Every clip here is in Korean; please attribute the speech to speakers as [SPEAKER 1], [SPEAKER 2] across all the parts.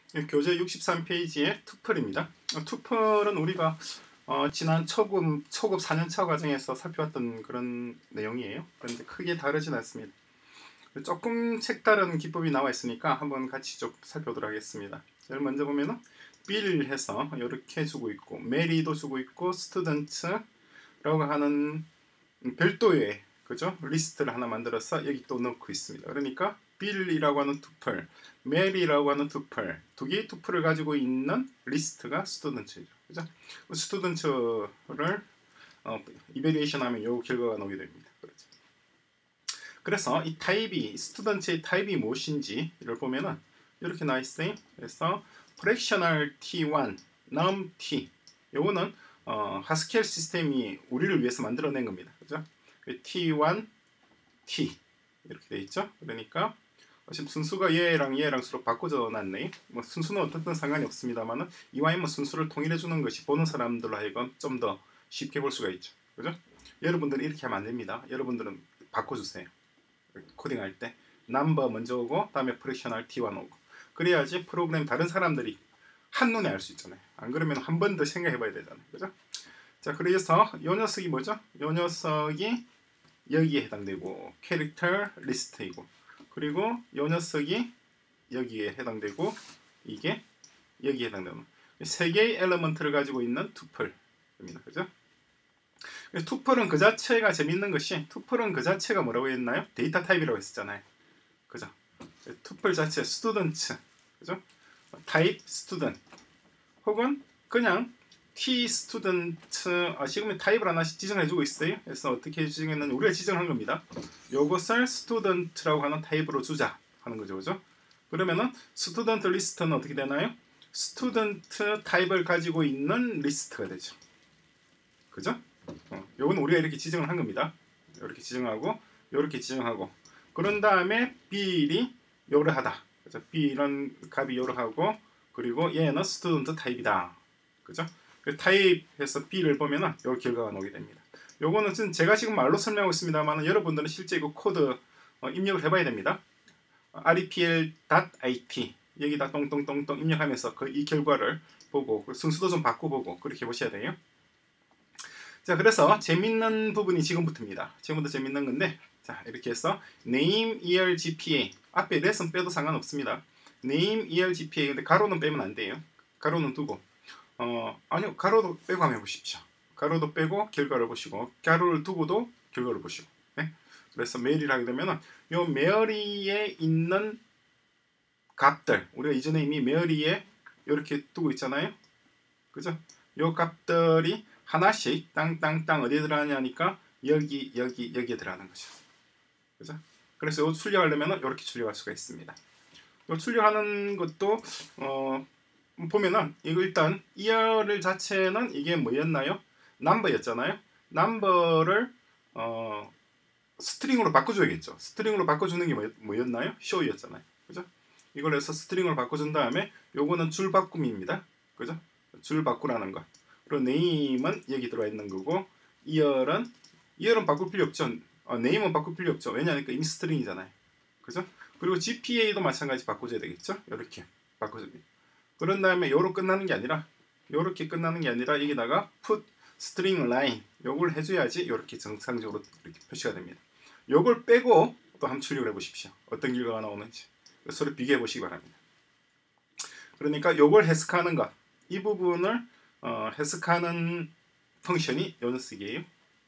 [SPEAKER 1] 교재 63페이지의 투플입니다. 투플은 우리가 지난 초급 4년차 과정에서 살펴봤던 그런 내용이에요. 그런데 크게 다르진 않습니다. 조금 색다른 기법이 나와 있으니까 한번 같이 좀 살펴보도록 하겠습니다. 제일 먼저 보면은 빌 해서 이렇게 주고 있고, 메리도 주고 있고, 스튜던트라고 하는 별도의 그죠? 리스트를 하나 만들어서 여기 또 넣고 있습니다. 그러니까 빌이라고 하는 투플, 메리라고 하는 투플, 두 개의 투플을 가지고 있는 리스트가 스튜던트죠. 그죠? 스튜던트를 이베리에이션 하면 요 결과가 나오게 됩니다. 그렇죠? 그래서 이 타입이, 스튜던트의 타입이 무엇인지를 보면은 이렇게 나와 있어요. 그래서 프랙셔널 T1, num T. 요거는 하스켈 시스템이 우리를 위해서 만들어낸 겁니다. 그죠? T1, T 이렇게 돼 있죠. 그러니까 지금 순수가 얘랑 얘랑 서로 바꿔져 놨네. 뭐 순수는 어떻든 상관이 없습니다만은 이와의 뭐 순수를 통일해 주는 것이 보는 사람들로 하여금 좀 더 쉽게 볼 수가 있죠. 그죠? 여러분들은 이렇게 하면 안 됩니다. 여러분들은 바꿔주세요. 코딩할 때 넘버 먼저 오고 다음에 프랙셔널 T1 오고, 그래야지 프로그램 다른 사람들이 한눈에 알 수 있잖아요. 안 그러면 한 번 더 생각해 봐야 되잖아요. 그죠? 자, 그래서 요 녀석이 뭐죠? 요 녀석이 여기에 해당되고 캐릭터 리스트이고, 그리고 요 녀석이 여기에 해당되고 이게 여기에 해당되는 세 개의 엘리먼트를 가지고 있는 투플입니다. 그죠? 투플은 그 자체가 재밌는 것이, 투플은 그 자체가 뭐라고 했나요? 데이터 타입이라고 했었잖아요. 그죠? 투플 자체 스튜던트, 그죠? 타입 스튜던트, 혹은 그냥 T 스튜던트, 지금 타입을 하나씩 지정해주고 있어요. 그래서 어떻게 지정했느냐, 우리가 지정한 겁니다. 요것을 스튜던트라고 하는 타입으로 주자 하는 거죠. 그죠? 그러면은 스튜던트 리스트는 어떻게 되나요? 스튜던트 타입을 가지고 있는 리스트가 되죠. 그죠? 요건 우리가 이렇게 지정을 한 겁니다. 이렇게 지정하고 이렇게 지정하고, 그런 다음에 B이 요러하다. 그죠? B 이런 값이 요러하고, 그리고 얘는 스튜던트 타입이다. 그죠? 타입에서 B를 보면은 요 결과가 나오게 됩니다. 요거는 제가 지금 말로 설명하고 있습니다만 여러분들은 실제 그 코드 입력을 해봐야 됩니다. repl.it 여기다 똥똥똥똥 입력하면서 이 결과를 보고 순수도 좀 바꿔보고 그렇게 보셔야 돼요. 자, 그래서 재밌는 부분이 지금부터입니다. 지금부터 재밌는 건데, 자, 이렇게 해서 name year GPA, 앞에 레슨 빼도 상관없습니다. name year GPA, 근데 가로는 빼면 안 돼요. 가로는 두고, 아니요, 가로도 빼고 한번 해보십시오. 가로도 빼고 결과를 보시고, 가로를 두고도 결과를 보시고. 네? 그래서 메리를 하게 되면은 요 메리에 있는 값들, 우리가 이전에 이미 메리에 이렇게 두고 있잖아요. 그죠? 요 값들이 하나씩 땅땅땅 어디에 들어가냐니까 여기에 들어가는 거죠. 그죠? 그래서 요 출력하려면 이렇게 출력할 수가 있습니다. 요 출력하는 것도 보면은 이거 일단 이어를 자체는 이게 뭐였나요? 넘버였잖아요. 넘버를 스트링으로 바꿔줘야겠죠. 스트링으로 바꿔주는 게 뭐였나요? show였잖아요. 그죠? 이걸 해서 스트링으로 바꿔준 다음에 요거는 줄 바꿈입니다. 그죠? 줄 바꾸라는 거. 그리고 name은 여기 들어와 있는 거고, 이어는 바꿀 필요 없죠. name은 바꿀 필요 없죠. 왜냐하니까 이미 스트링이잖아요. 그죠? 그리고 GPA도 마찬가지 바꿔줘야 되겠죠. 이렇게 바꿔줍니다. 그런 다음에 요로 끝나는 게 아니라, 요렇게 끝나는 게 아니라 여기다가 put string line 요걸 해줘야지 이렇게 정상적으로 이렇게 표시가 됩니다. 요걸 빼고 또 한번 출력을 해보십시오. 어떤 결과가 나오는지 서로 비교해 보시기 바랍니다. 그러니까 요걸 해석하는 것, 이 부분을 해석하는 펑션이 요 녀석이에요.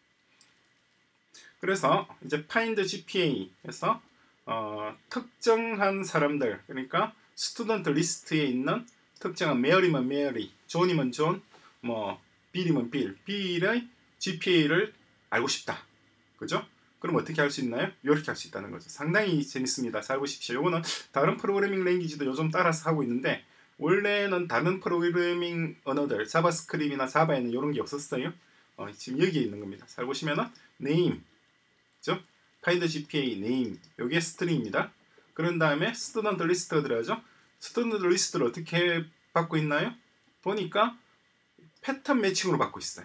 [SPEAKER 1] 그래서 이제 find GPA에서 특정한 사람들, 그러니까 스튜던트 리스트에 있는 특정한 메어리면 메어리, 존이면 존, 뭐 빌이면 빌의 GPA를 알고 싶다. 그죠? 그럼 어떻게 할 수 있나요? 이렇게 할 수 있다는 거죠. 상당히 재밌습니다. 잘 보십시오. 요거는 다른 프로그래밍 랭귀지도 요즘 따라서 하고 있는데, 원래는 다른 프로그래밍 언어들, 자바스크립트나 자바에는 이런 게 없었어요. 지금 여기에 있는 겁니다. 잘 보시면은 name, 그죠? find GPA name, 요게 스트링입니다. 그런 다음에 스튜던트 리스트가 들어가죠. 스튜던트 리스트를 어떻게 받고 있나요? 보니까 패턴 매칭으로 받고 있어요.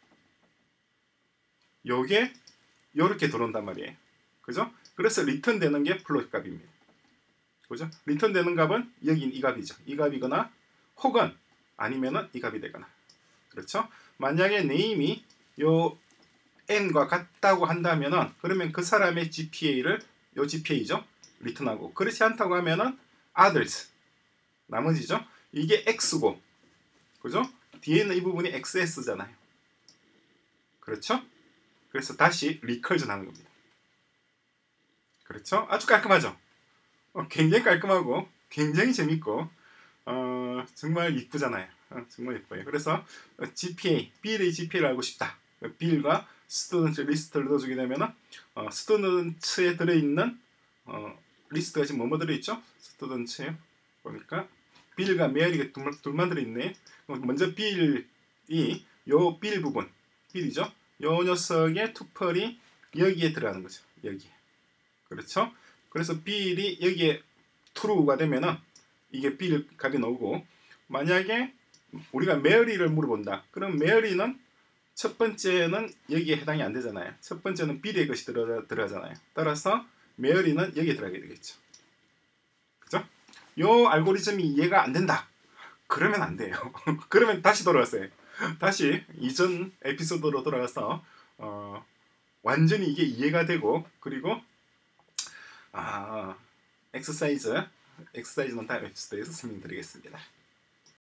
[SPEAKER 1] 요게 요렇게 들어온단 말이에요. 그죠? 그래서 리턴 되는 게 플롯 값입니다. 그죠? 리턴 되는 값은 여긴 이 값이죠. 이 값이거나 혹은 아니면은 이 값이 되거나. 그렇죠? 만약에 네임이 요 n과 같다고 한다면은 그러면 그 사람의 GPA를 요 GPA죠. 리턴하고 그렇지 않다고 하면은 others 나머지죠. 이게 x고 그죠? 뒤에 있는 이 부분이 xs잖아요. 그렇죠? 그래서 다시 리커전 하는 겁니다. 그렇죠? 아주 깔끔하죠? 굉장히 깔끔하고 굉장히 재밌고 정말 이쁘잖아요. 정말 이뻐요. 그래서 GPA, B의 GPA를 알고 싶다. B과 스튜던트 리스트를 넣어주게 되면은 스튜던트에 들어있는 리스트가 지금 뭐뭐 들어있죠? 스튜던트에 보니까 빌과 메리가 둘만 들어있네. 먼저 빌이 요 빌 부분, 빌이죠. 요 녀석의 투펄이 여기에 들어가는 거죠. 여기에. 그렇죠? 그래서 빌이 여기에 true가 되면은 이게 빌 값이 나오고 만약에 우리가 메리를 물어본다. 그럼 메리는 첫 번째는 여기에 해당이 안 되잖아요. 첫 번째는 빌의 것이 들어가잖아요. 따라서 메리는 여기에 들어가게 되겠죠. 그죠? 요 알고리즘이 이해가 안 된다. 그러면 안 돼요. 그러면 다시 돌아왔어요. 다시 이전 에피소드로 돌아가서 완전히 이게 이해가 되고 그리고 엑서사이즈는 다음 에피소드에서 설명드리겠습니다.